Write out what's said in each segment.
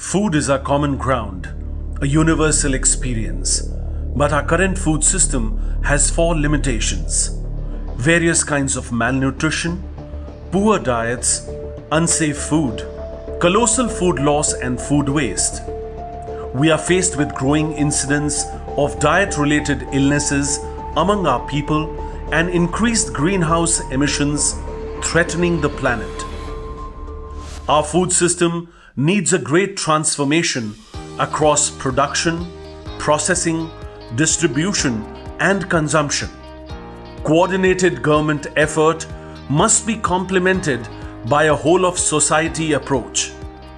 Food is our common ground, a universal experience. But our current food system has four limitations: various kinds of malnutrition, poor diets, unsafe food, colossal food loss and food waste. We are faced with growing incidents of diet-related illnesses among our people and increased greenhouse emissions threatening the planet. Our food system needs a great transformation across production, processing, distribution, and consumption. Coordinated government effort must be complemented by a whole-of-society approach.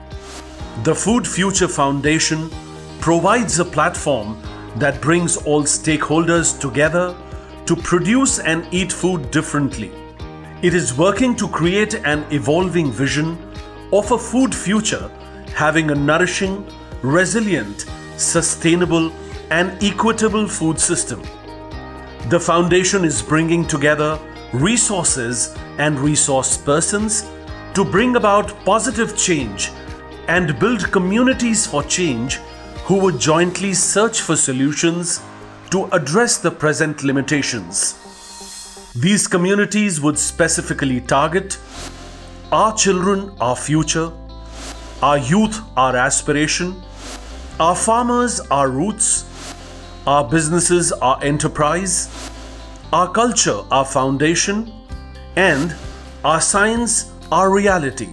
The Food Future Foundation provides a platform that brings all stakeholders together to produce and eat food differently. It is working to create an evolving vision of a food future having a nourishing, resilient, sustainable, and equitable food system. The foundation is bringing together resources and resource persons to bring about positive change and build communities for change who would jointly search for solutions to address the present limitations. These communities would specifically target our children, our future, our youth, our aspiration, our farmers, our roots, our businesses, our enterprise, our culture, our foundation, and our science, our reality.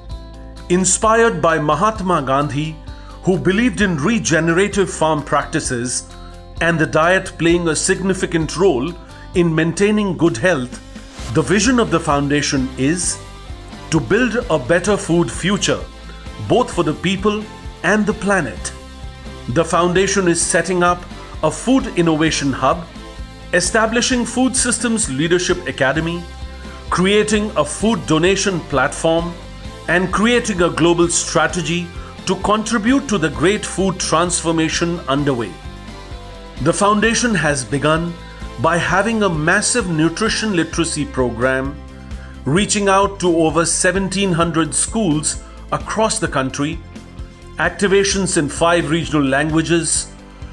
Inspired by Mahatma Gandhi, who believed in regenerative farm practices and the diet playing a significant role in maintaining good health, the vision of the foundation is to build a better food future, both for the people and the planet. The foundation is setting up a food innovation hub, establishing Food Systems Leadership Academy, creating a food donation platform, and creating a global strategy to contribute to the great food transformation underway. The foundation has begun by having a massive nutrition literacy program, reaching out to over 1,700 schools across the country, activations in 5 regional languages,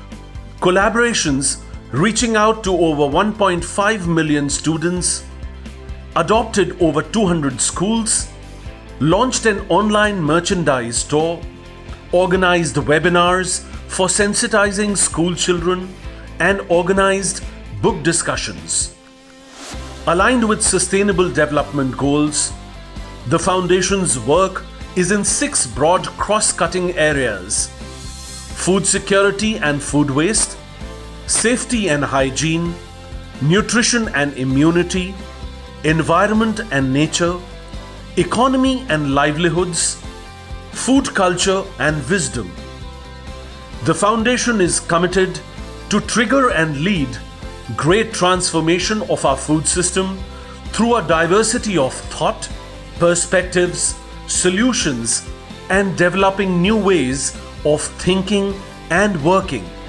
collaborations reaching out to over 1.5 million students, adopted over 200 schools, launched an online merchandise store, organized webinars for sensitizing school children, and organized book discussions. Aligned with Sustainable Development Goals, the Foundation's work is in 6 broad cross-cutting areas: food security and food waste, safety and hygiene, nutrition and immunity, environment and nature, economy and livelihoods, food culture and wisdom. The Foundation is committed to trigger and lead great transformation of our food system through a diversity of thought, perspectives, solutions, and developing new ways of thinking and working.